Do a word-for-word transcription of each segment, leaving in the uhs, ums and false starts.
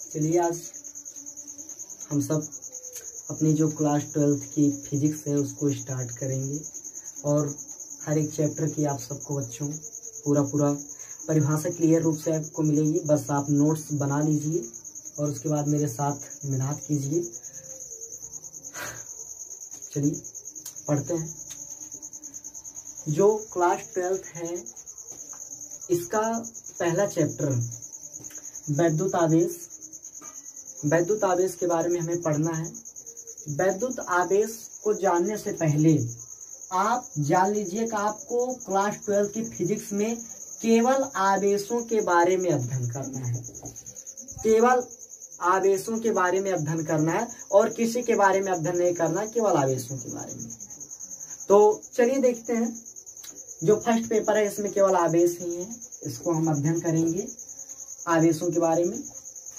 चलिए आज हम सब अपनी जो क्लास ट्वेल्थ की फिजिक्स है उसको स्टार्ट करेंगे और हर एक चैप्टर की आप सबको बच्चों पूरा पूरा परिभाषा क्लियर रूप से आपको मिलेगी। बस आप नोट्स बना लीजिए और उसके बाद मेरे साथ मेहनत कीजिए। चलिए पढ़ते हैं। जो क्लास ट्वेल्थ है इसका पहला चैप्टर वैद्युत आवेश वैद्युत आवेश के बारे में हमें पढ़ना है। वैद्युत आवेश को जानने से पहले आप जान लीजिए कि आपको क्लास ट्वेल्थ की फिजिक्स में केवल आवेशों के बारे में अध्ययन करना है। केवल आवेशों के बारे में अध्ययन करना है और किसी के बारे में अध्ययन नहीं करना, केवल आवेशों के बारे में। तो चलिए देखते हैं। जो फर्स्ट पेपर है इसमें केवल आवेश ही है, इसको हम अध्ययन करेंगे आवेशों के बारे में।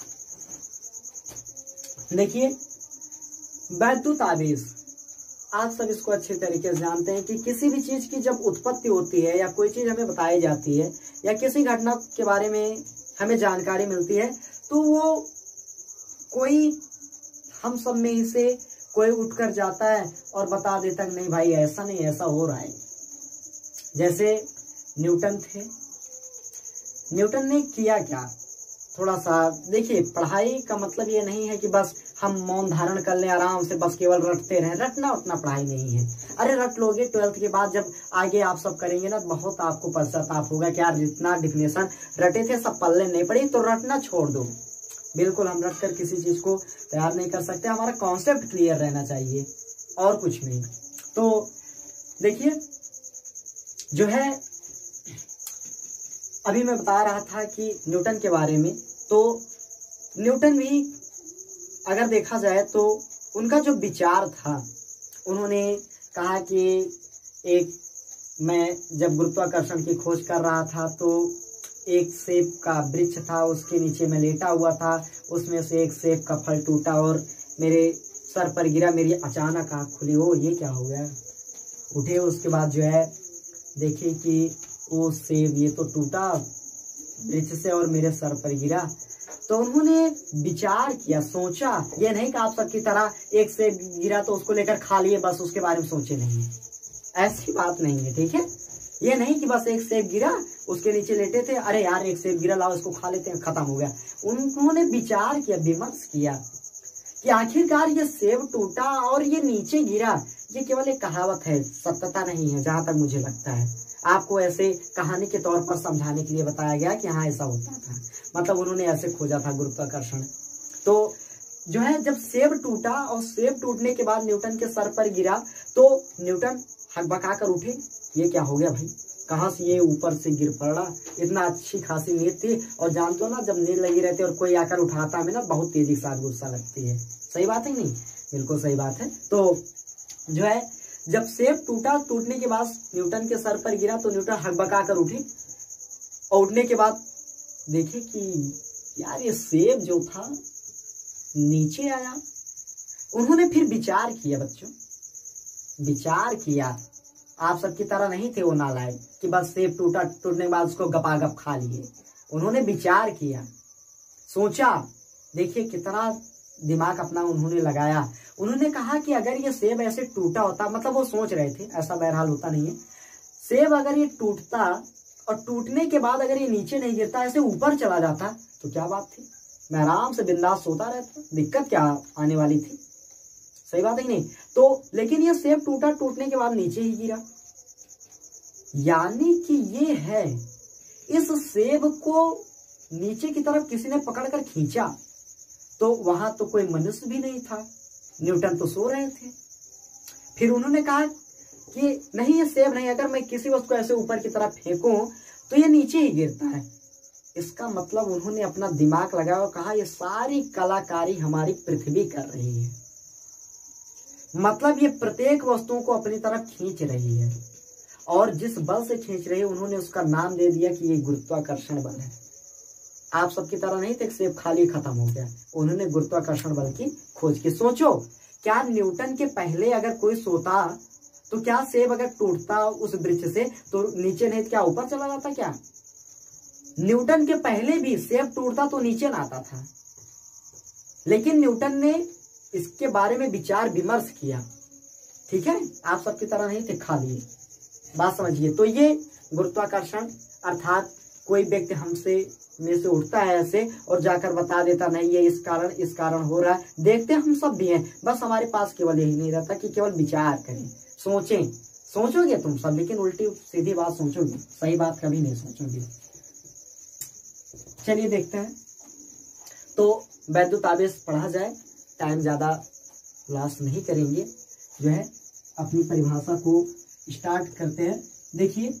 देखिए वैद्युत आवेश, आप सब इसको अच्छे तरीके से जानते हैं कि किसी भी चीज की जब उत्पत्ति होती है या कोई चीज हमें बताई जाती है या किसी घटना के बारे में हमें जानकारी मिलती है तो वो कोई हम सब में ही से कोई उठकर जाता है और बता देता है नहीं भाई ऐसा नहीं, ऐसा हो रहा है। जैसे न्यूटन थे, न्यूटन ने किया क्या, थोड़ा सा देखिए। पढ़ाई का मतलब ये नहीं है कि बस हम मौन धारण कर लें आराम से, बस केवल रटते रहें। रटना उतना पढ़ाई नहीं है। अरे रट लोगे ट्वेल्थ के बाद, जब आगे आप सब करेंगे ना बहुत आपको पश्चाताप होगा कि यार जितना डिफिनेशन रटे थे सब पल्ले नहीं पड़ी। तो रटना छोड़ दो, बिल्कुल हम रट कर किसी चीज को तैयार नहीं कर सकते। हमारा कॉन्सेप्ट क्लियर रहना चाहिए और कुछ नहीं। तो देखिए जो है अभी मैं बता रहा था कि न्यूटन के बारे में, तो न्यूटन भी अगर देखा जाए तो उनका जो विचार था, उन्होंने कहा कि एक मैं जब गुरुत्वाकर्षण की खोज कर रहा था तो एक सेब का वृक्ष था, उसके नीचे मैं लेटा हुआ था, उसमें से एक सेब का फल टूटा और मेरे सर पर गिरा। मेरी अचानक आँख खुली, ओ ये क्या हो गया। उठे उसके बाद जो है देखे कि वो सेब ये तो टूटा वृक्ष से और मेरे सर पर गिरा। तो उन्होंने विचार किया, सोचा। ये नहीं कि आप सबकी तरह एक सेब गिरा तो उसको लेकर खा लिए बस, उसके बारे में सोचे नहीं, ऐसी बात नहीं है, ठीक है। ये नहीं कि बस एक सेब गिरा उसके नीचे लेटे थे, अरे यार एक सेब गिरा लाओ इसको खा लेते हैं, खत्म हो गया। उन्होंने विचार किया, विमर्श किया कि आखिरकार ये सेब टूटा और ये नीचे गिरा, ये केवल एक कहावत है, सत्यता नहीं है जहां तक मुझे लगता है। आपको ऐसे कहानी के तौर पर समझाने के लिए बताया गया कि हाँ ऐसा होता था, मतलब उन्होंने ऐसे खोजा था गुरुत्वाकर्षण। तो जो है जब सेब टूटा और सेब टूटने के बाद न्यूटन के सर पर गिरा तो न्यूटन हकबका कर उठे, ये क्या हो गया भाई, कहाँ से ये ऊपर से गिर पड़ा। इतना अच्छी खासी नींद थी और जानते हो ना जब नींद लगी रहती है और कोई आकर उठाता हमें ना बहुत तेजी के साथ गुस्सा लगती है। सही बात है नहीं, बिल्कुल सही बात है। तो जो है जब सेब टूटा, टूटने के बाद न्यूटन के सर पर गिरा तो न्यूटन हकबका कर उठे और उठने के बाद देखे कि यार ये सेब जो था नीचे आया। उन्होंने फिर विचार किया बच्चों, विचार किया। आप सबकी तरह नहीं थे वो नालायक कि बस सेब टूटा, टूटने के बाद उसको गपागप खा लिए। उन्होंने विचार किया, सोचा। देखिए कितना दिमाग अपना उन्होंने लगाया। उन्होंने कहा कि अगर ये सेब ऐसे टूटा होता, मतलब वो सोच रहे थे, ऐसा बहरहाल होता नहीं है, सेब अगर ये टूटता और टूटने के बाद अगर ये नीचे नहीं गिरता, ऐसे ऊपर चला जाता तो क्या बात थी, मैं आराम से बिंदास सोता रहता, दिक्कत क्या आने वाली थी। सही बात है कि नहीं। तो लेकिन ये सेब टूटा, टूटने के बाद नीचे ही गिरा, यानी कि ये है इस सेब को नीचे की तरफ किसी ने पकड़कर खींचा। तो वहां तो कोई मनुष्य भी नहीं था, न्यूटन तो सो रहे थे। फिर उन्होंने कहा कि नहीं ये सेब नहीं, अगर मैं किसी वस्तु को ऐसे ऊपर की तरफ फेंकूं तो ये नीचे ही गिरता है। इसका मतलब उन्होंने अपना दिमाग लगाया और कहा ये सारी कलाकारी हमारी पृथ्वी कर रही है, मतलब ये प्रत्येक वस्तुओं को अपनी तरफ खींच रही है और जिस बल से खींच रही है उन्होंने उसका नाम दे दिया कि ये गुरुत्वाकर्षण बल है। आप सबकी तरह नहीं थे सेब खाली खत्म हो गया, उन्होंने गुरुत्वाकर्षण बल की खोज की। सोचो क्या न्यूटन के पहले अगर कोई सोता तो क्या सेब अगर टूटता उस वृक्ष से तो नीचे नहीं, क्या ऊपर चला जाता। क्या न्यूटन के पहले भी सेब टूटता तो नीचे ना आता था, लेकिन न्यूटन ने इसके बारे में विचार विमर्श किया, ठीक है, आप सबकी तरह नहीं थे खाली, बात समझिए। तो ये गुरुत्वाकर्षण अर्थात कोई व्यक्ति हमसे में से उठता है ऐसे और जाकर बता देता नहीं ये इस कारण इस कारण हो रहा है, देखते हम सब भी हैं, बस हमारे पास केवल यही नहीं रहता कि केवल विचार करें, सोचें। सोचोगे तुम सब, लेकिन उल्टी सीधी बात सोचोगे, सही बात कभी नहीं सोचोगे। चलिए देखते हैं। तो वैद्युत आवेश पढ़ा जाए, टाइम ज्यादा लॉस नहीं करेंगे, जो है अपनी परिभाषा को स्टार्ट करते हैं। देखिए,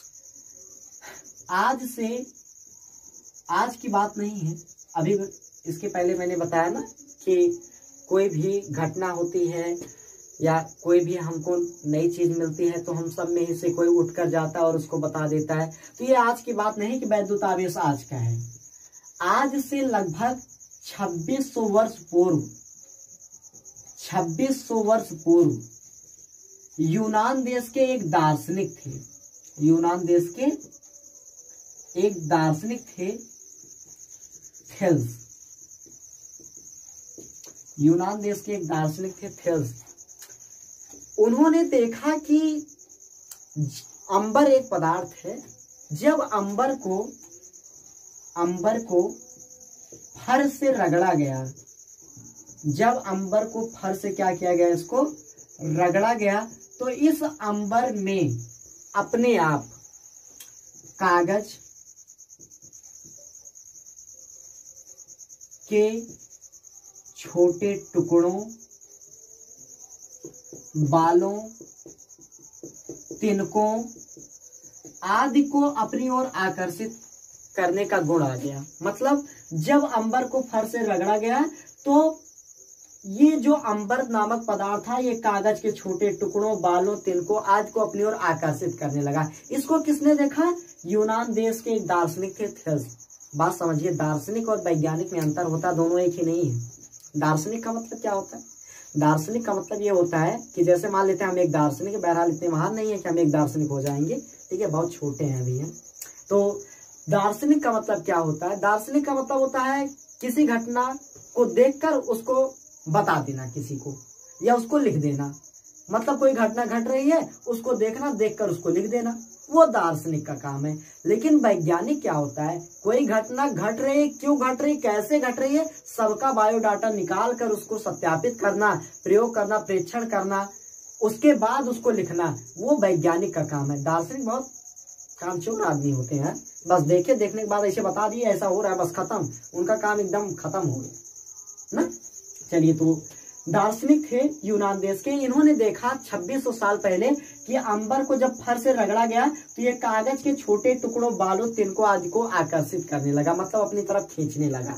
आज से आज की बात नहीं है, अभी इसके पहले मैंने बताया ना कि कोई भी घटना होती है या कोई भी हमको नई चीज मिलती है तो हम सब में से कोई उठकर जाता है और उसको बता देता है। तो ये आज की बात नहीं कि वैद्युत आवेश आज का है, आज से लगभग छब्बीस सौ वर्ष पूर्व छब्बीस सौ वर्ष पूर्व यूनान देश के एक दार्शनिक थे, यूनान देश के एक दार्शनिक थे थेल्स, यूनान देश के एक दार्शनिक थे थेल्स। उन्होंने देखा कि अंबर एक पदार्थ है, जब अंबर को अंबर को फर से रगड़ा गया, जब अंबर को फर से क्या किया गया, इसको रगड़ा गया, तो इस अंबर में अपने आप कागज के छोटे टुकड़ों, बालों, तिनकों आदि को अपनी ओर आकर्षित करने का गुण आ गया। मतलब जब अंबर को फर से रगड़ा गया तो ये जो अंबर नामक पदार्थ था ये कागज के छोटे टुकड़ों, बालों, तिनकों आदि को अपनी ओर आकर्षित करने लगा। इसको किसने देखा? यूनान देश के एक दार्शनिक थे थेल्स। बात समझिए, दार्शनिक और वैज्ञानिक में अंतर होता है, दोनों एक ही नहीं है। दार्शनिक का मतलब क्या होता है? दार्शनिक का मतलब ये होता है कि जैसे मान लेते हैं हम एक दार्शनिक, बहरहाल इतने महान नहीं है कि हम एक दार्शनिक हो जाएंगे, ठीक है, बहुत छोटे हैं अभी हम। तो दार्शनिक का मतलब क्या होता है? दार्शनिक का मतलब होता है किसी घटना को देखकर उसको बता देना किसी को, या उसको लिख देना। मतलब कोई घटना घट रही है, उसको देखना, देखकर उसको लिख देना, वो दार्शनिक का काम है। लेकिन वैज्ञानिक क्या होता है? कोई घटना घट रही है, क्यों घट रही, कैसे घट रही है, सबका बायोडाटा निकाल कर उसको सत्यापित करना, प्रयोग करना, प्रेक्षण करना, उसके बाद उसको लिखना, वो वैज्ञानिक का काम है। दार्शनिक बहुत कामचोर आदमी होते हैं, बस देखे, देखने के बाद ऐसे बता दिए ऐसा हो रहा है, बस खत्म, उनका काम एकदम खत्म हो गया ना। चलिए, तो दार्शनिक थे यूनान देश के, इन्होंने देखा छब्बीस सौ साल पहले कि अंबर को जब फर से रगड़ा गया तो ये कागज के छोटे टुकड़ों, बालों, तिनकों आदि को आकर्षित करने लगा, मतलब अपनी तरफ खींचने लगा।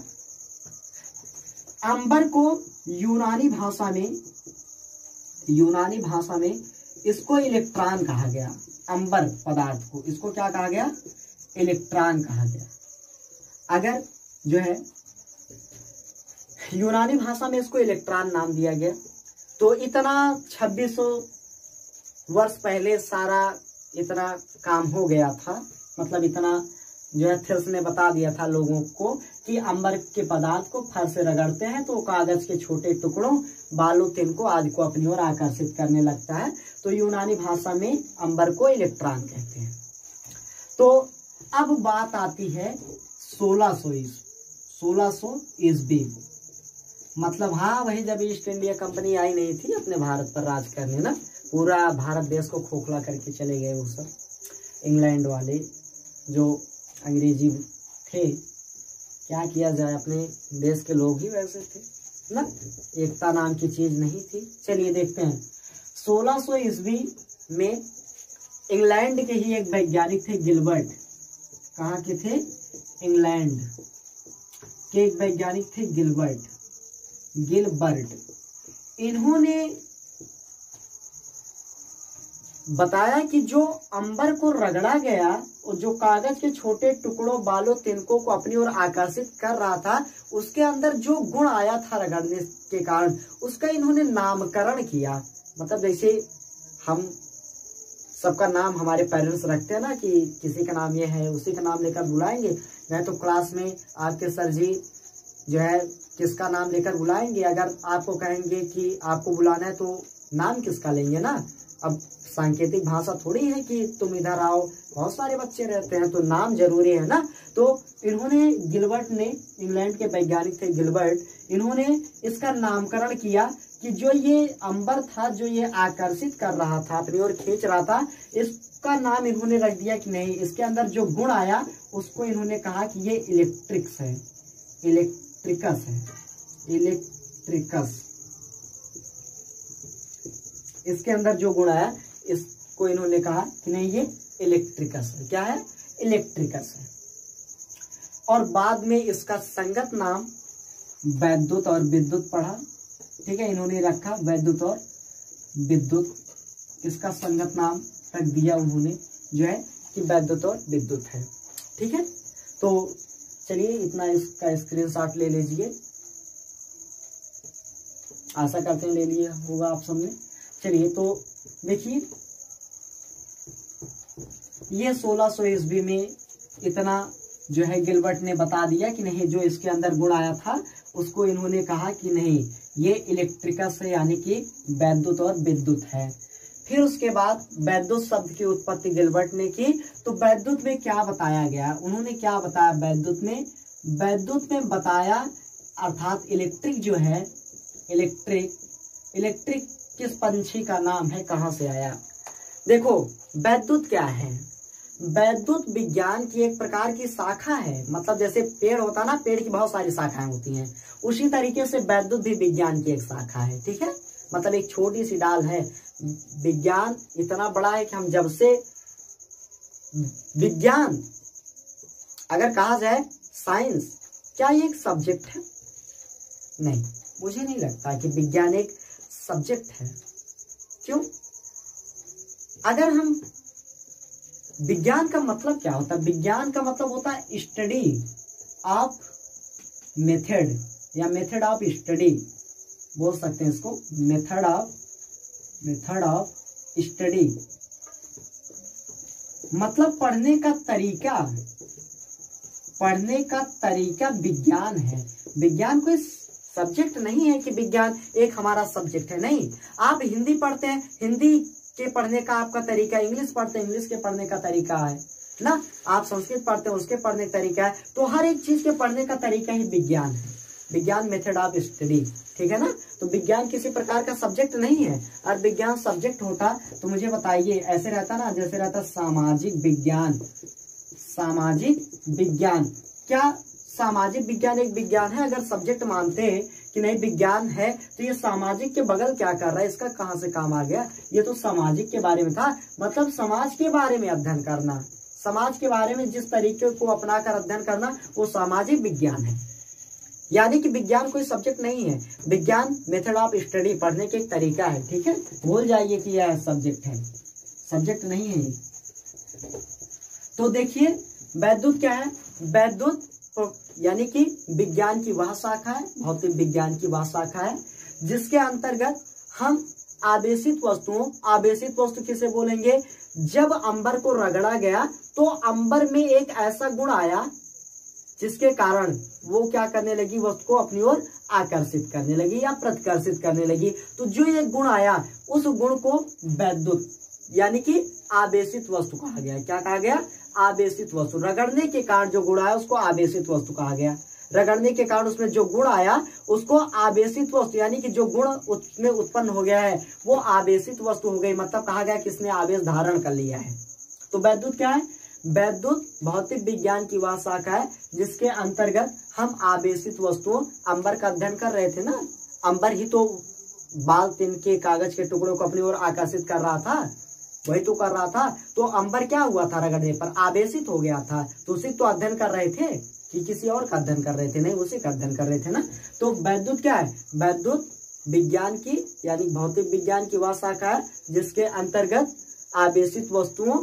अंबर को यूनानी भाषा में यूनानी भाषा में इसको इलेक्ट्रॉन कहा गया। अंबर पदार्थ को इसको क्या कहा गया? इलेक्ट्रॉन कहा गया। अगर जो है यूनानी भाषा में इसको इलेक्ट्रॉन नाम दिया गया। तो इतना छब्बीस सौ वर्ष पहले सारा इतना काम हो गया था, मतलब इतना जो है थेल्स ने बता दिया था लोगों को कि अंबर के पदार्थ को फर से रगड़ते हैं तो कागज के छोटे टुकड़ों, बालों, तिनकों आदि को अपनी ओर आकर्षित करने लगता है। तो यूनानी भाषा में अंबर को इलेक्ट्रॉन कहते हैं। तो अब बात आती है सोलह सौ सोलह सौ ईस्वी, मतलब हाँ वही जब ईस्ट इंडिया कंपनी आई नहीं थी अपने भारत पर राज करने ना, पूरा भारत देश को खोखला करके चले गए वो सब इंग्लैंड वाले जो अंग्रेजी थे। क्या किया जाए, अपने देश के लोग ही वैसे थे ना, एकता नाम की चीज नहीं थी। चलिए देखते हैं, सोलह सौ ईस्वी में इंग्लैंड के ही एक वैज्ञानिक थे गिलबर्ट। कहाँ के थे? इंग्लैंड के एक वैज्ञानिक थे गिलबर्ट गिलबर्ट इन्होंने बताया कि जो अंबर को रगड़ा गया और जो कागज के छोटे टुकड़ों, बालों, तिनकों को अपनी ओर आकर्षित कर रहा था, उसके अंदर जो गुण आया था रगड़ने के कारण, उसका इन्होंने नामकरण किया। मतलब जैसे हम सबका नाम हमारे पेरेंट्स रखते हैं ना कि किसी का नाम ये है, उसी का नाम लेकर बुलाएंगे। मैं तो क्लास में आपके सर जी जो है किसका नाम लेकर बुलाएंगे। अगर आपको कहेंगे कि आपको बुलाना है तो नाम किसका लेंगे ना। अब सांकेतिक भाषा थोड़ी है कि तुम इधर आओ, बहुत सारे बच्चे रहते हैं तो नाम जरूरी है ना। तो इन्होंने गिलबर्ट ने, इंग्लैंड के वैज्ञानिक थे गिलबर्ट, इन्होंने इसका नामकरण किया कि जो ये अंबर था, जो ये आकर्षित कर रहा था, अपनी ओर खींच रहा था, इसका नाम इन्होंने रख दिया कि नहीं, इसके अंदर जो गुण आया उसको इन्होंने कहा कि ये इलेक्ट्रिक्स है, इलेक्ट्रिकस है, इलेक्ट्रिकस। इसके अंदर जो गुण आया इसको इन्होंने कहा कि नहीं ये इलेक्ट्रिकस है। क्या है? इलेक्ट्रिकस है। और बाद में इसका संगत नाम वैद्युत और विद्युत पढ़ा। ठीक है, इन्होंने रखा वैद्युत और विद्युत, इसका संगत नाम रख दिया उन्होंने जो है कि वैद्युत और विद्युत है। ठीक है, तो चलिए इतना इसका स्क्रीनशॉट ले लीजिए। आशा करते हैं ले लिया होगा आप सबने। चलिए तो देखिए, ये सोलह सौ ईस्वी में इतना जो है गिलबर्ट ने बता दिया कि नहीं, जो इसके अंदर गुण आया था उसको इन्होंने कहा कि नहीं ये इलेक्ट्रिकस है, यानी कि वैद्युत और विद्युत है। फिर उसके बाद वैद्युत शब्द की उत्पत्ति गिलबर्ट ने की। तो वैद्युत में क्या बताया गया, उन्होंने क्या बताया वैद्युत में, वैद्युत में बताया अर्थात इलेक्ट्रिक जो है, इलेक्ट्रिक, इलेक्ट्रिक किस पंछी का नाम है, कहां से आया। देखो वैद्युत क्या है, वैद्युत विज्ञान की एक प्रकार की शाखा है। मतलब जैसे पेड़ होता ना, पेड़ की बहुत सारी शाखाएं होती हैं, उसी तरीके से वैद्युत भी विज्ञान की एक शाखा है। ठीक है, मतलब एक छोटी सी डाल है। विज्ञान इतना बड़ा है कि हम जब से विज्ञान अगर कहा जाए साइंस, क्या ये एक सब्जेक्ट है? नहीं, मुझे नहीं लगता कि विज्ञान एक सब्जेक्ट है। क्यों? अगर हम विज्ञान का मतलब क्या होता है, विज्ञान का मतलब होता है स्टडी ऑफ मेथड या मेथड ऑफ स्टडी बोल सकते हैं इसको, method of method of study मतलब पढ़ने का तरीका, पढ़ने का तरीका विज्ञान है। विज्ञान कोई सब्जेक्ट नहीं है कि विज्ञान एक हमारा सब्जेक्ट है, नहीं। आप हिंदी पढ़ते हैं, हिंदी के पढ़ने का आपका तरीका, इंग्लिश पढ़ते हैं, इंग्लिश के पढ़ने का तरीका है ना, आप संस्कृत पढ़ते हैं, उसके पढ़ने का तरीका है। तो हर एक चीज के पढ़ने का तरीका ही विज्ञान है, विज्ञान मेथड ऑफ स्टडी। ठीक है ना, तो विज्ञान किसी प्रकार का सब्जेक्ट नहीं है। और विज्ञान सब्जेक्ट होता तो मुझे बताइए, ऐसे रहता ना जैसे रहता सामाजिक विज्ञान, सामाजिक विज्ञान। क्या सामाजिक विज्ञान एक विज्ञान है? अगर सब्जेक्ट मानते हैं कि नहीं विज्ञान है, तो ये सामाजिक के बगल क्या कर रहा है, इसका कहां से काम आ गया? ये तो सामाजिक के बारे में था, मतलब समाज के बारे में अध्ययन करना, समाज के बारे में जिस तरीके को अपनाकर अध्ययन करना, वो सामाजिक विज्ञान है। यानी कि विज्ञान कोई सब्जेक्ट नहीं है, विज्ञान मेथड ऑफ स्टडी, पढ़ने के एक तरीका है। ठीक है, भूल जाइए कि यह सब्जेक्ट है, सब्जेक्ट नहीं है। तो देखिए वैद्युत क्या है, वैद्युत यानी कि विज्ञान की वह शाखा है, भौतिक विज्ञान की वह शाखा है जिसके अंतर्गत हम आवेशित वस्तुओं, आवेशित वस्तु किसे बोलेंगे, जब अंबर को रगड़ा गया तो अंबर में एक ऐसा गुण आया जिसके कारण वो क्या करने लगी, वस्तु को अपनी ओर आकर्षित करने लगी या प्रतिकर्षित करने लगी। तो जो ये गुण आया, उस गुण को वैद्युत यानी कि आवेशित वस्तु कहा गया। क्या कहा गया? आवेशित वस्तु। रगड़ने के कारण जो गुण आया उसको आवेशित वस्तु कहा गया। रगड़ने के कारण उसमें जो गुण आया उसको आवेशित वस्तु, यानी कि जो गुण उसमें उत्पन्न हो गया है वो आवेशित वस्तु हो गई। मतलब कहा गया किसने आवेश धारण कर लिया है। तो वैद्युत क्या है? वैद्युत भौतिक विज्ञान की वह शाखा है जिसके अंतर्गत हम आवेशित वस्तुओं, अंबर का अध्ययन कर रहे थे ना, अंबर ही तो बाल तिनके कागज के टुकड़ों को अपनी ओर आकर्षित कर रहा था, वही तो कर रहा था। तो अंबर क्या हुआ था, रगड़ने पर आवेशित हो गया था। तो उसी तो अध्ययन कर रहे थे कि किसी और का अध्ययन कर रहे थे? नहीं, उसी का अध्ययन कर रहे थे ना। तो वैद्युत क्या है? वैद्युत विज्ञान की यानी भौतिक विज्ञान की वह शाखा है जिसके अंतर्गत आवेशित वस्तुओं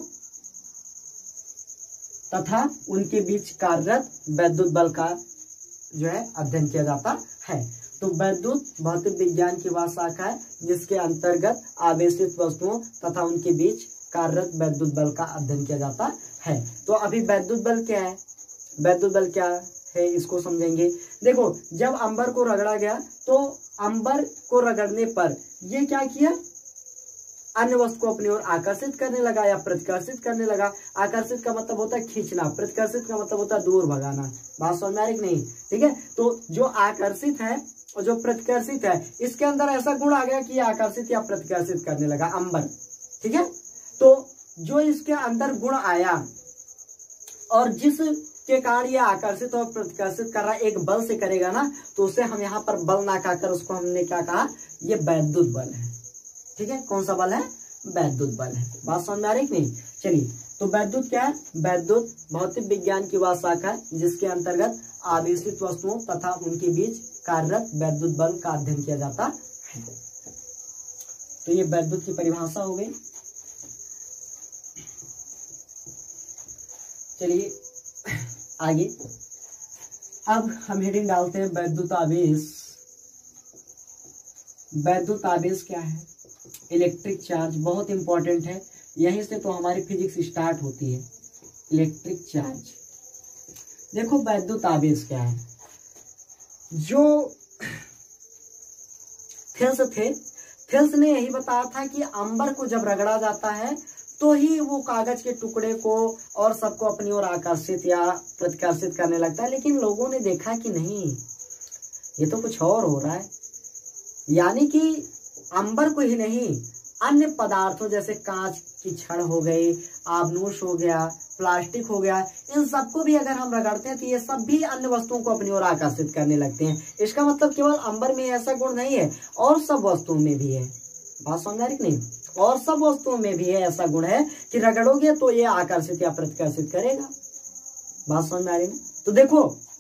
तथा उनके बीच कार्यरत वैद्युत बल का जो है अध्ययन किया जाता है। तो वैद्युत भौतिक विज्ञान की वह शाखा है जिसके अंतर्गत आवेशित वस्तुओं तथा उनके बीच कार्यरत वैद्युत बल का अध्ययन किया जाता है। तो अभी वैद्युत बल क्या है? वैद्युत बल क्या है इसको समझेंगे। देखो जब अंबर को रगड़ा गया तो अंबर को रगड़ने पर ये क्या किया, अन्य वस्तु को अपनी ओर आकर्षित करने लगा या प्रतिकर्षित करने लगा। आकर्षित का मतलब होता है खींचना, प्रतिकर्षित का मतलब होता है दूर भगाना। बात समझ में आ रही नहीं? ठीक है, तो जो आकर्षित है और जो प्रतिकर्षित है इसके अंदर ऐसा गुण आ गया कि ये आकर्षित या प्रतिकर्षित करने लगा अंबर। ठीक है, तो जो इसके अंदर गुण आया और जिस के कारण ये आकर्षित और प्रतिकर्षित कर रहा है, एक बल से करेगा ना, तो उसे हम यहाँ पर बल ना कहकर उसको हमने क्या कहा, ये वैद्युत बल है। ठीक है, कौन सा बल है? वैद्युत बल है। बात समझ में आ रही नहीं? चलिए, तो वैद्युत क्या है? वैद्युत भौतिक विज्ञान की वह शाखा है जिसके अंतर्गत आवेशित वस्तुओं तथा उनके बीच कार्यरत वैद्युत बल का अध्ययन किया जाता है। तो ये वैद्युत की परिभाषा हो गई। चलिए आगे, अब हम हेडिंग डालते हैं वैद्युत आवेश। वैद्युत आवेश क्या है? इलेक्ट्रिक चार्ज, बहुत इंपॉर्टेंट है, यहीं से तो हमारी फिजिक्स स्टार्ट होती है। Electric charge. देखो वैद्युत आवेश क्या है, जो थेल्स थे, थेल्स ने यही बताया था कि अंबर को जब रगड़ा जाता है तो ही वो कागज के टुकड़े को और सबको अपनी ओर आकर्षित या प्रतिकर्षित करने लगता है। लेकिन लोगों ने देखा कि नहीं, ये तो कुछ और हो रहा है। यानी कि अंबर को ही नहीं, अन्य पदार्थों जैसे कांच की छड़ हो गई, आबनूस हो गया, प्लास्टिक हो गया, इन सबको भी अगर हम रगड़ते हैं तो ये सब भी अन्य वस्तुओं को अपनी ओर आकर्षित करने लगते हैं। इसका मतलब केवल अंबर में ऐसा गुण नहीं है, और सब वस्तुओं में भी है। बात समझ आ रही नहीं? और सब वस्तुओं में भी है ऐसा गुण है कि रगड़ोगे तो ये आकर्षित या प्रतिकर्षित करेगा। बात समझ में आ रही है? तो देखो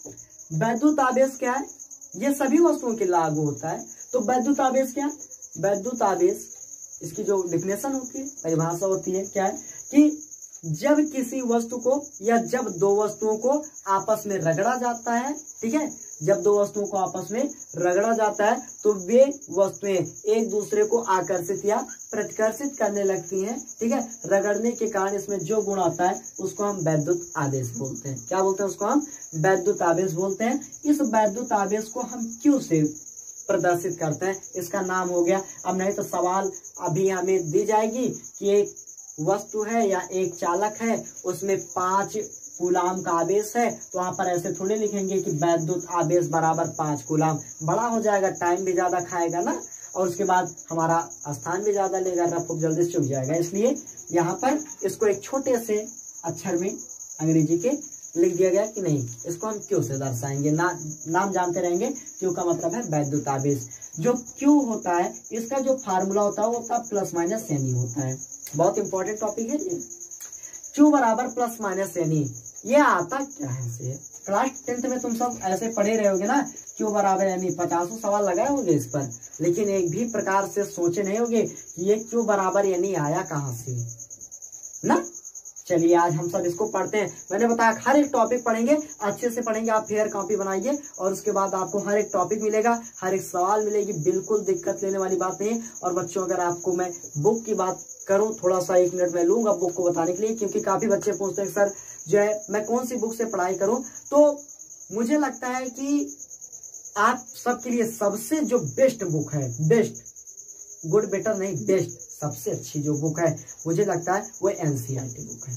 वैद्युत आवेश क्या है, ये सभी वस्तुओं के लागू होता है। तो वैद्युत आवेश क्या? वैद्युत आवेश, इसकी जो डिफिनेशन होती है, परिभाषा होती है, क्या है कि जब किसी वस्तु को या जब दो वस्तुओं को आपस में रगड़ा जाता है, ठीक है, जब दो वस्तुओं को आपस में रगड़ा जाता है तो वे वस्तुएं एक दूसरे को आकर्षित या प्रतिकर्षित करने लगती हैं। ठीक है, रगड़ने के कारण इसमें जो गुण आता है उसको हम वैद्युत आवेश बोलते हैं। क्या बोलते हैं? उसको हम वैद्युत आवेश बोलते हैं। इस वैद्युत आवेश को हम क्यों से प्रदर्शित करते हैं, इसका नाम हो गया। अब नहीं तो सवाल अभी हमें दी जाएगी कि एक वस्तु है या एक चालक है, उसमें पांच कूलाम का आवेश है, तो वहां पर ऐसे थोड़े लिखेंगे कि वैद्युत आवेश बराबर पांच कूलाम। बड़ा हो जाएगा, टाइम भी ज्यादा खाएगा ना, और उसके बाद हमारा स्थान भी ज्यादा लेगा, रफ जल्दी चुक जाएगा। इसलिए यहाँ पर इसको एक छोटे से अक्षर में अंग्रेजी के लिख दिया गया कि नहीं, इसको हम क्यों से दर्शाएंगे। ना, नाम जानते रहेंगे। क्यों का मतलब है वैद्युत आवेश। जो क्यों होता है, इसका जो फार्मूला होता है वो होता है प्लस माइनस यानी होता है। बहुत इंपॉर्टेंट टॉपिक है ये। क्यू बराबर प्लस माइनस यानी, ये आता क्या है से? क्लास टेंथ में तुम सब ऐसे पढ़े रहे होगे ना, क्यू बराबर यानी, पचासों सवाल लगाए होंगे इस पर, लेकिन एक भी प्रकार से सोचे नहीं होगे कि ये क्यू बराबर यानी आया कहाँ से ना। चलिए आज हम सब इसको पढ़ते हैं। मैंने बताया हर एक टॉपिक पढ़ेंगे, अच्छे से पढ़ेंगे। आप फेयर कॉपी बनाइए और उसके बाद आपको हर एक टॉपिक मिलेगा, हर एक सवाल मिलेगी, बिल्कुल दिक्कत लेने वाली बात नहीं है। और बच्चों अगर आपको मैं बुक की बात करूं, थोड़ा सा एक मिनट में लूंगा बुक को बताने के लिए, क्योंकि काफी बच्चे पूछते हैं सर जो है मैं कौन सी बुक से पढ़ाई करूं। तो मुझे लगता है कि आप सबके लिए सबसे जो बेस्ट बुक है, बेस्ट, गुड बेटर नहीं, बेस्ट, सबसे अच्छी जो बुक है मुझे लगता है वो एनसीईआरटी बुक है।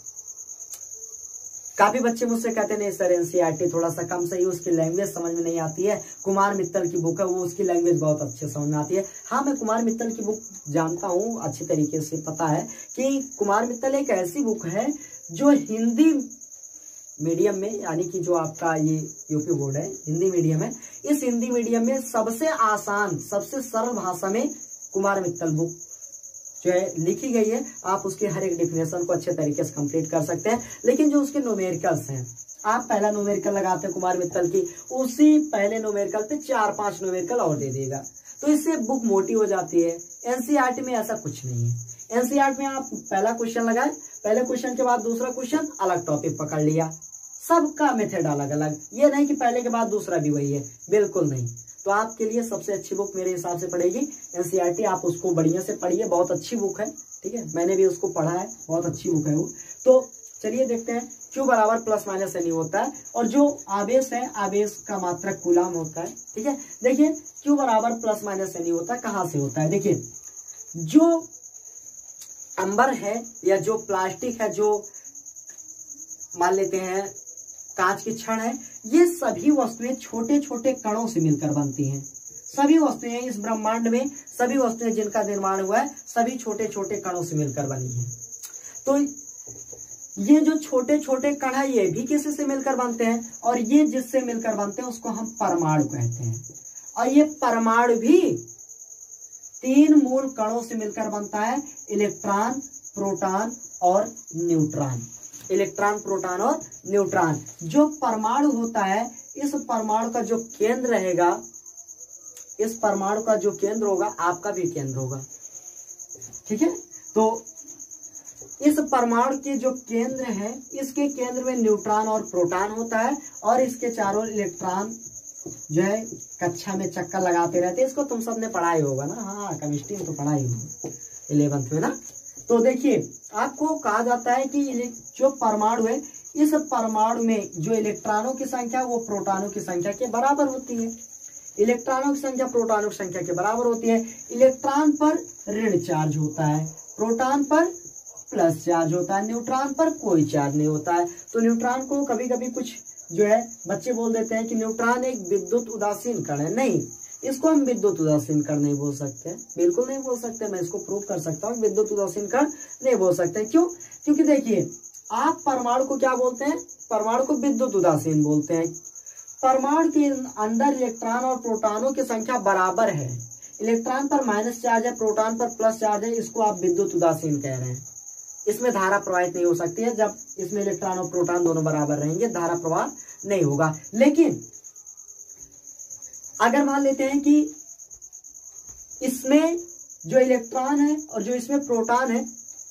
काफी बच्चे मुझसे कहते नहीं सर एनसीईआरटी थोड़ा सा कम सही, उसकी लैंग्वेज समझ में नहीं आती है। कुमार मित्तल की बुक है, वो उसकी लैंग्वेज बहुत अच्छे समझ में आती है। हाँ, मैं कुमार मित्तल की बुक जानता हूँ, अच्छी तरीके से पता है कि कुमार मित्तल एक ऐसी बुक है जो हिंदी मीडियम में, यानी कि जो आपका ये यूपी बोर्ड है हिंदी मीडियम है, इस हिंदी मीडियम में सबसे आसान, सबसे सरल भाषा में कुमार मित्तल बुक जो है लिखी गई है। आप उसके हर एक डिफिनेशन को अच्छे तरीके से कंप्लीट कर सकते हैं। लेकिन जो उसके न्यूमेरिकल्स हैं, आप पहला न्यूमेरिकल लगाते हैं कुमार मित्तल की, उसी पहले न्यूमेरिकल पे चार पांच न्यूमेरिकल और दे देगा, तो इससे बुक मोटी हो जाती है। एनसीईआरटी में ऐसा कुछ नहीं है। एनसीईआरटी में आप पहला क्वेश्चन लगाए, पहले क्वेश्चन के बाद दूसरा क्वेश्चन, अलग टॉपिक पकड़ लिया, सबका मेथड अलग अलग। ये नहीं कि पहले के बाद दूसरा भी वही है, बिल्कुल नहीं। तो आपके लिए सबसे अच्छी बुक मेरे हिसाब से पड़ेगी एनसीईआरटी। आप उसको बढ़िया से पढ़िए, बहुत अच्छी बुक है। ठीक है, मैंने भी उसको पढ़ा है, बहुत अच्छी बुक है वो। तो चलिए देखते हैं क्यू बराबर प्लस माइनस एन यू होता है। और जो आवेश है, आवेश का मात्रक कूलम होता है, ठीक है। देखिए क्यू बराबर प्लस माइनस एन यू होता है, कहाँ से होता है, देखिए जो अंबर है या जो प्लास्टिक है, जो मान लेते हैं कांच की छड़ है, ये सभी वस्तुएं छोटे छोटे कणों से मिलकर बनती हैं। सभी वस्तुएं इस ब्रह्मांड में, सभी वस्तुएं जिनका निर्माण हुआ है, सभी छोटे छोटे कणों से मिलकर बनी हैं। तो ये जो छोटे छोटे कण है, ये भी किसी से मिलकर बनते हैं, और ये जिससे मिलकर बनते हैं उसको हम परमाणु कहते हैं। और ये परमाणु भी तीन मूल कणों से मिलकर बनता है, इलेक्ट्रॉन, प्रोटॉन और न्यूट्रॉन। इलेक्ट्रॉन, प्रोटॉन और न्यूट्रॉन। जो परमाणु होता है, इस परमाणु का जो केंद्र रहेगा, इस परमाणु का जो केंद्र होगा, आपका भी केंद्र होगा, ठीक है। तो इस परमाणु के जो केंद्र है, इसके केंद्र में न्यूट्रॉन और प्रोटॉन होता है, और इसके चारों इलेक्ट्रॉन जो है कक्षा में चक्कर लगाते रहते हैं। इसको तुम सबने पढ़ाई होगा ना, हाँ केमिस्ट्री में तो पढ़ाई होगा इलेवेंथ में ना। तो देखिए आपको कहा जाता है कि जो परमाणु है, इस परमाणु में जो इलेक्ट्रॉनों की संख्या वो प्रोटॉनों की संख्या के बराबर होती है। इलेक्ट्रॉनों की संख्या प्रोटॉनों की संख्या के बराबर होती है। इलेक्ट्रॉन पर ऋण चार्ज होता है, प्रोटॉन पर प्लस चार्ज होता है, न्यूट्रॉन पर कोई चार्ज नहीं होता है। तो न्यूट्रॉन को कभी कभी कुछ जो है बच्चे बोल देते हैं कि न्यूट्रॉन एक विद्युत उदासीन कण है। नहीं, इसको हम विद्युत उदासीन कण नहीं बोल सकते, बिल्कुल नहीं बोल सकते। मैं इसको प्रूव कर सकता हूँ, विद्युत उदासीन कण नहीं बोल सकते। क्यों? क्योंकि देखिए आप परमाणु को क्या बोलते हैं, परमाणु को विद्युत उदासीन बोलते हैं। परमाणु के अंदर इलेक्ट्रॉन और प्रोटॉनों की संख्या बराबर है। इलेक्ट्रॉन पर माइनस चार्ज है, प्रोटॉन पर प्लस चार्ज है, इसको आप विद्युत उदासीन कह रहे हैं। इसमें धारा प्रवाहित नहीं हो सकती है। जब इसमें इलेक्ट्रॉन और प्रोटॉन दोनों बराबर रहेंगे, धारा प्रवाह नहीं होगा। लेकिन अगर मान लेते हैं कि इसमें जो इलेक्ट्रॉन है और जो इसमें प्रोटॉन है,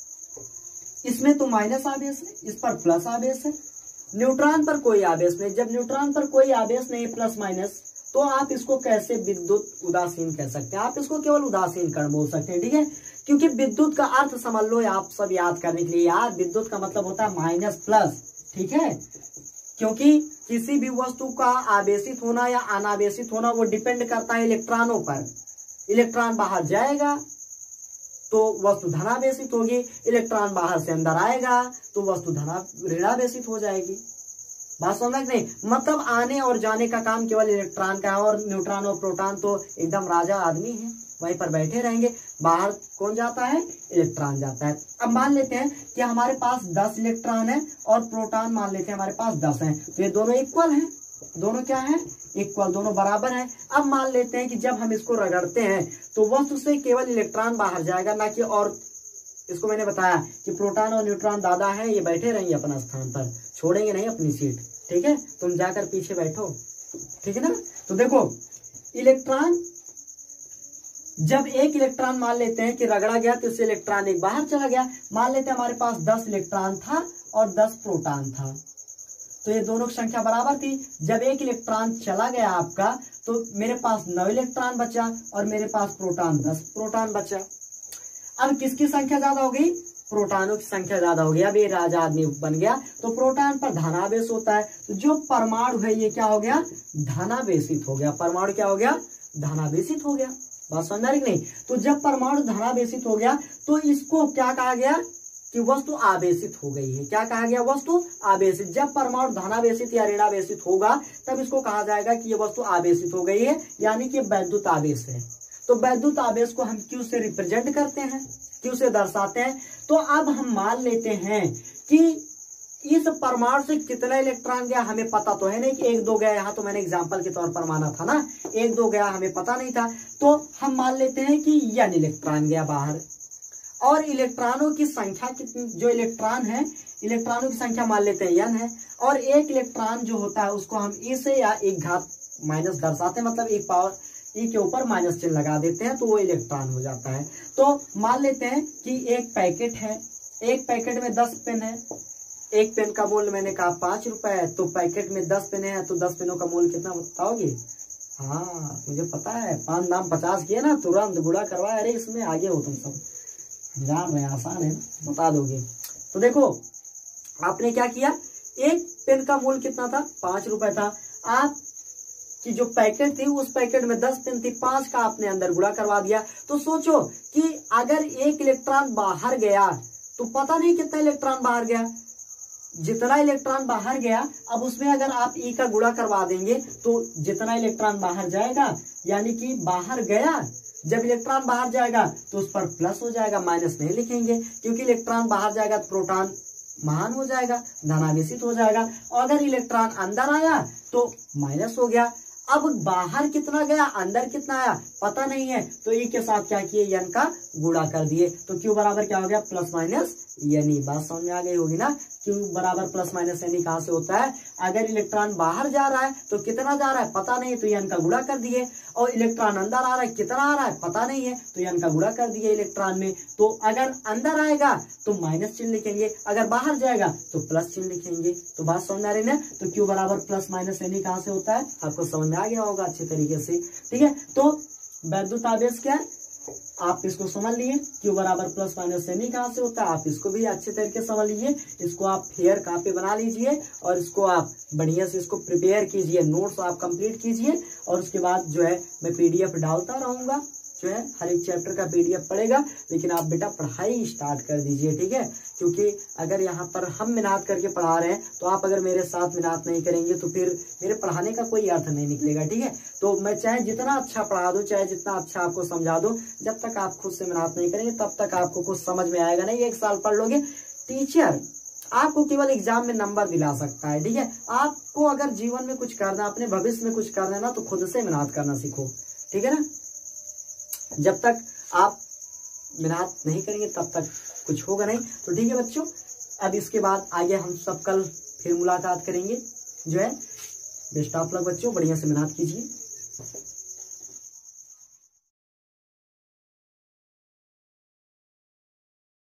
इसमें तो माइनस आवेश है, इस पर प्लस आवेश है, न्यूट्रॉन पर कोई आवेश नहीं। जब न्यूट्रॉन पर कोई आवेश नहीं, प्लस माइनस, तो आप इसको कैसे विद्युत उदासीन कह सकते हैं? आप इसको केवल उदासीन कण बोल सकते हैं, ठीक है। क्योंकि विद्युत का अर्थ समझ लो, आप सब याद करने के लिए, यार विद्युत का मतलब होता है माइनस प्लस, ठीक है। क्योंकि किसी भी वस्तु का आवेशित होना या अनावेशित होना वो डिपेंड करता है इलेक्ट्रॉनों पर। इलेक्ट्रॉन बाहर जाएगा तो वस्तु धनावेशित होगी, इलेक्ट्रॉन बाहर से अंदर आएगा तो वस्तु धना ऋणावेशित हो जाएगी। बात समझ नहीं? मतलब आने और जाने का काम केवल इलेक्ट्रॉन का है, और न्यूट्रॉन और प्रोटॉन तो एकदम राजा आदमी है, वहीं पर बैठे रहेंगे। बाहर कौन जाता है? इलेक्ट्रॉन जाता है। अब मान लेते हैं कि हमारे पास दस इलेक्ट्रॉन है और प्रोटॉन मान लेते हैं हमारे पास दस है, तो ये दोनों इक्वल हैं। दोनों क्या है? इक्वल, दोनों बराबर हैं। अब मान लेते हैं कि जब हम इसको रगड़ते हैं तो वस्तु से केवल इलेक्ट्रॉन बाहर जाएगा, ना कि और। इसको मैंने बताया कि प्रोटॉन और न्यूट्रॉन दादा है, ये बैठे रहेंगे अपना स्थान पर, छोड़ेंगे नहीं अपनी सीट, ठीक है। तुम जाकर पीछे बैठो, ठीक है ना। तो देखो इलेक्ट्रॉन, जब एक इलेक्ट्रॉन मान लेते हैं कि रगड़ा गया तो इससे इलेक्ट्रॉन एक बाहर चला गया। मान लेते हैं हमारे पास दस इलेक्ट्रॉन था और दस प्रोटॉन था, तो ये दोनों की संख्या बराबर थी। जब एक इलेक्ट्रॉन चला गया आपका, तो मेरे पास नौ इलेक्ट्रॉन बचा और मेरे पास प्रोटॉन दस प्रोटॉन बचा। अब किसकी संख्या ज्यादा हो गई? प्रोटॉनों की संख्या ज्यादा हो गया। अब ये राजा आदमी बन गया, तो प्रोटॉन पर धनावेश होता है, तो जो परमाणु है ये क्या हो गया? धनावेशित हो गया। परमाणु क्या हो गया? धनावेशित हो गया। बात समझ आ रही नहीं? तो जब परमाणु धनावेशित हो गया तो इसको क्या कहा गया? कि वस्तु आवेशित हो गई है। क्या कहा गया? वस्तु आवेशित। जब परमाणु धनावेशित या ऋणावेशित होगा तब इसको कहा जाएगा कि ये वस्तु आवेशित हो गई है, यानी कि वैद्युत आवेश है। तो वैद्युत आवेश को हम क्यू से रिप्रेजेंट करते हैं, क्यू से दर्शाते हैं। तो अब हम मान लेते हैं कि इस परमाणु से कितना इलेक्ट्रॉन गया हमें पता तो है नहीं, कि एक दो गया। यहाँ तो मैंने एग्जांपल के तौर पर माना था ना, एक दो गया, हमें पता नहीं था। तो हम मान लेते हैं कि एन इलेक्ट्रॉन गया बाहर, और इलेक्ट्रॉनों की संख्या कितनी, जो इलेक्ट्रॉन है, इलेक्ट्रॉनों की संख्या मान लेते हैं एन है, और एक इलेक्ट्रॉन जो होता है उसको हम ई से या एक घात माइनस दर्शाते हैं, मतलब एक पावर ई के ऊपर माइनस चिन्ह लगा देते हैं, तो वो इलेक्ट्रॉन हो जाता है। तो मान लेते हैं कि एक पैकेट है, एक पैकेट में दस पेन है। एक पेन का मूल्य मैंने कहा पांच रुपए है, तो पैकेट में दस पेन है, तो दस पेनों का मूल्य कितना बताओगे? हाँ मुझे पता है, पांच दाम पचास किए ना, तुरंत गुड़ा करवाए। अरे इसमें आगे हो तुम सब, जान रहे, आसान है ना, बता दोगे। तो देखो आपने क्या किया एक पेन का मूल्य कितना था, पांच रुपए था। आप कि जो पैकेट थी उस पैकेट में दस पेन थी, पांच का आपने अंदर गुणा करवा दिया। तो सोचो कि अगर एक इलेक्ट्रॉन बाहर गया तो पता नहीं कितना इलेक्ट्रॉन बाहर गया, जितना इलेक्ट्रॉन बाहर गया अब उसमें अगर आप ई का गुणा करवा देंगे तो जितना इलेक्ट्रॉन बाहर जाएगा, यानी कि बाहर गया, जब इलेक्ट्रॉन बाहर जाएगा तो उस पर प्लस हो जाएगा, माइनस नहीं लिखेंगे, क्योंकि इलेक्ट्रॉन बाहर जाएगा तो प्रोटॉन महान हो जाएगा, धनावेशित हो जाएगा, और अगर इलेक्ट्रॉन अंदर आया तो माइनस हो गया। अब बाहर कितना गया, अंदर कितना आया पता नहीं है, तो ई के साथ क्या किए, एन का गुणा कर दिए। तो क्यू बराबर क्या हो गया, प्लस माइनस एन ई। बात समझ में आ गई होगी ना, क्यू बराबर प्लस माइनस एन ई कहां से होता है, अगर इलेक्ट्रॉन बाहर जा रहा है तो कितना जा रहा है पता नहीं, तो एन का गुणा कर दिए, और इलेक्ट्रॉन अंदर आ रहा है कितना आ रहा है पता नहीं है, तो एन का गुणा कर दिए इलेक्ट्रॉन में। तो अगर अंदर आएगा तो माइनस चिन्ह लिखेंगे, अगर बाहर जाएगा तो प्लस चिन्ह लिखेंगे। तो बात समझ में आ रही है ना, तो क्यू बराबर प्लस माइनस एन ई कहां से होता है, आपको समझ में आ गया होगा अच्छे तरीके से। ठीक है, तो वैद्युत आवेश क्या है आप इसको समझ लिए, क्यू बराबर प्लस माइनस एन ई कहां से होता है, आप इसको भी अच्छे तरीके से समझ लीजिए। इसको आप फेयर कॉपी बना लीजिए और इसको आप बढ़िया से इसको प्रिपेयर कीजिए, नोट्स आप कंप्लीट कीजिए, और उसके बाद जो है मैं पीडीएफ डालता रहूंगा, जो है हर एक चैप्टर का पीडीएफ पड़ेगा। लेकिन आप बेटा पढ़ाई स्टार्ट कर दीजिए, ठीक है, क्योंकि अगर यहाँ पर हम मेहनत करके पढ़ा रहे हैं तो आप अगर मेरे साथ मेहनत नहीं करेंगे तो फिर मेरे पढ़ाने का कोई अर्थ नहीं निकलेगा। ठीक है, तो मैं चाहे जितना अच्छा पढ़ा दूं, चाहे जितना अच्छा आपको समझा दूं, जब तक आप खुद से मेहनत नहीं करेंगे तब तक आपको कुछ समझ में आएगा नहीं। एक साल पढ़ लोगे, टीचर आपको केवल एग्जाम में नंबर दिला सकता है। ठीक है, आपको अगर जीवन में कुछ करना, अपने भविष्य में कुछ करना है ना, तो खुद से मेहनत करना सीखो। ठीक है ना, जब तक आप मेहनत नहीं करेंगे तब तक कुछ होगा नहीं। तो ठीक है बच्चों, अब इसके बाद आगे हम सब कल फिर मुलाकात करेंगे। जो है बेस्ट ऑफ लक बच्चों, बढ़िया से मेहनत कीजिए।